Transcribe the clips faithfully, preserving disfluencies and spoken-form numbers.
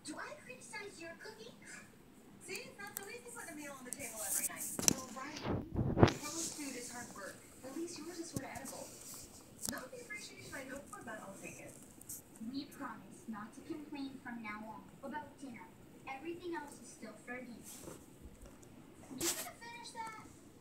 Do I criticize your cooking? See, it's not so easy putting a meal on the table every night. Well, right. Rose food is hard work. At least yours is sort of edible. Not the appreciation I hope for, but I'll take it. We promise not to complain from now on about dinner. Everything else is still Fergie. You gonna finish that?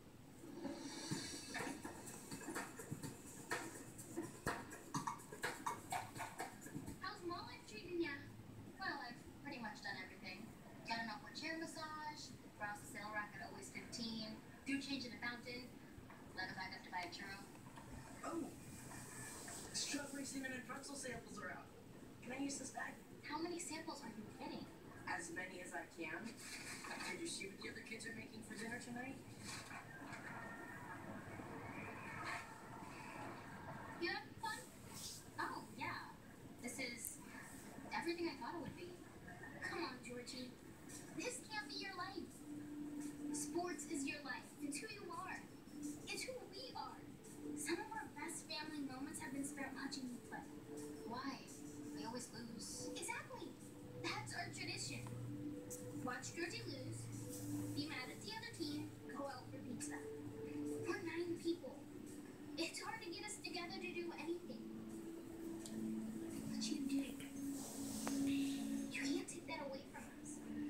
How's mom life treating ya? Well, I've pretty much done everything. Got an upward chair massage, browse the sale rack at always fifteen, do change in a fountain, let a bag up to buy a churro. Oh, strawberry cinnamon and pretzel samples are out. Can I use this bag? How many samples are you getting? As many as I can. Did you see what the other kids are making for dinner tonight? You having fun? Oh, yeah. This is everything I thought it would be. Come on, Georgie. This can't be your life. Sports is your life. It's who you are. It's who we are. Some of our best family moments have been spent watching you play. Why? We always lose. Exactly. That's our tradition. Watch Georgie lose, be mad at the other team, go out for pizza. We're nine people. It's hard to get us together to do anything. But you do. You can't take that away from us.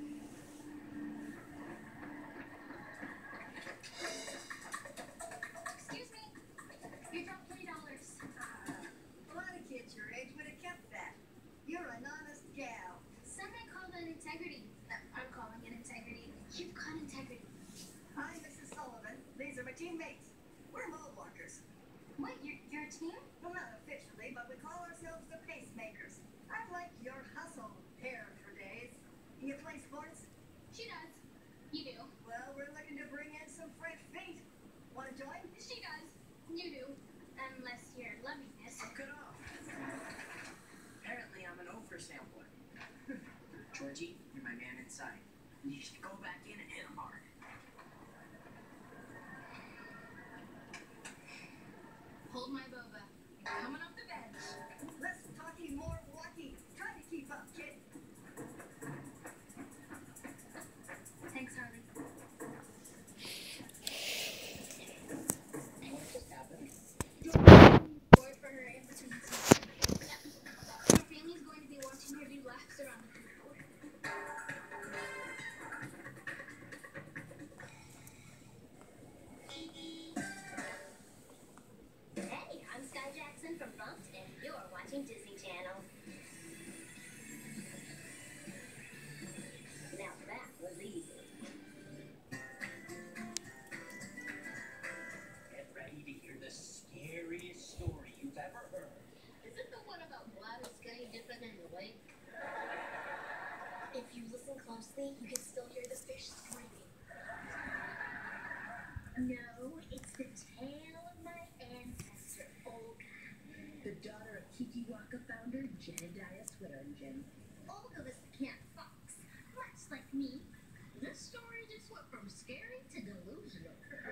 Excuse me. You dropped three dollars. A lot of kids your age would have kept that. You're an honest gal. Some may call that integrity. I'm calling it integrity. You've got integrity. I'm Missus Sullivan. These are my teammates. We're mole walkers. What? You're, you're a team? Well, not officially, but we call ourselves the pacemakers. I like your hustle pair for days. You play sports? She does. You do. Well, we're looking to bring in some fresh feet. Want to join? She does. You do. Unless you're lovingness. Suck it off. Apparently, I'm an oversampler. Georgie, you're my man inside. You should go back in and hit him hard. Hold my boba. Coming off the bench. Less talking, more walking. Try to keep up, kid. Thanks, Harley. What just happened? Bored for her in between seasons. Her family's going to be watching her do laps around the pool. Hey, I'm Sky Jackson from Bumped, and you're watching Disney Channel. Now that was easy. Get ready to hear the scariest story you've ever heard. Is it the one about Gladys getting different in the lake? If you listen closely, you can still hear the fish screaming. No, it's the tale of my ancestor, Olga. The daughter of Kikiwaka founder Jedediah Switterton. Olga was the camp fox, much like me. This story just went from scary to delusional.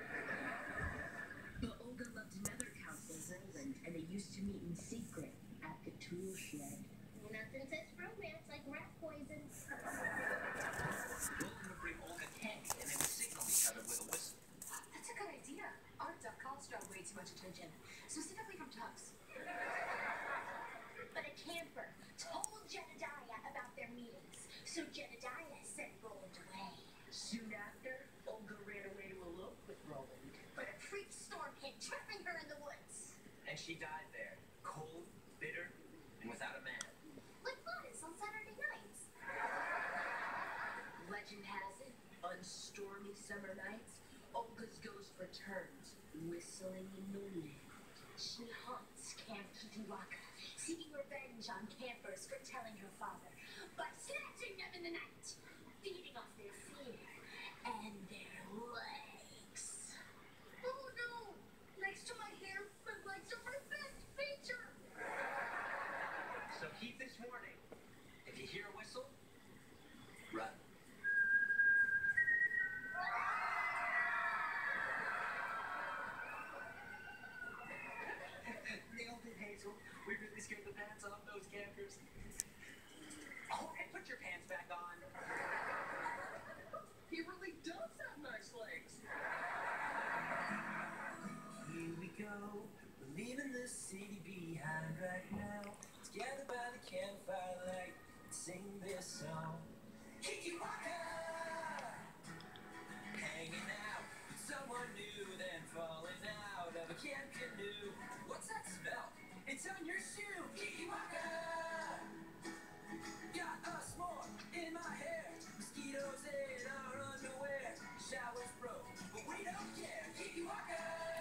But Olga loved another counselor, Roland, and they used to meet in secret at the tool shed. Nothing says romance like rat poison. Roland would bring Olga candy, and they would signal each other with a whistle. That's a good idea. Our duck calls draw way too much attention, specifically from ducks. But a camper told Jedediah about their meetings, so Jedediah sent Roland away. Soon after, Olga ran away to elope with Roland. But a freak storm hit, trapping her in the woods. And she died there, cold, bitter, and without a man. Like Gladys on Saturday nights. Legend has it, on stormy summer nights, Olga's ghost returns, whistling in the wind. She haunts Camp Kikiwaka, seeking revenge on campers for telling her father, by snatching them in the night, feeding off their fear and their legs. Oh no! Next to my hair, my legs are my best feature! So keep this warning. If you hear a whistle, run. Nailed it, Hazel. We really scared the pants off those campers. Oh, and put your pants back go. We're leaving the city behind right now. Together by the campfire light, sing this song. Kiki Waka! Hanging out with someone new, then falling out of a camp canoe. What's that smell? It's on your shoe, Kiki Waka! Got a s'more in my hair, mosquitoes in our underwear. Showers broke, but we don't care, Kiki Waka!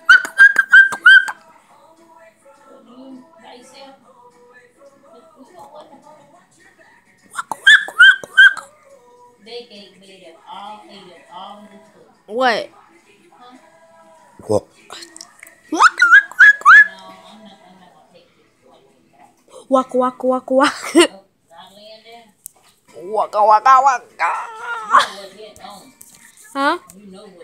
Home away from home, By yourself. home away from home. You know what the fuck? Watch your back. They gave me them all, ate them all in the food. What? No, I'm not, I'm not gonna take this one. Waka waka waka waka. Oh, not laying there. Waka waka waka. You know what it on. Huh? You know what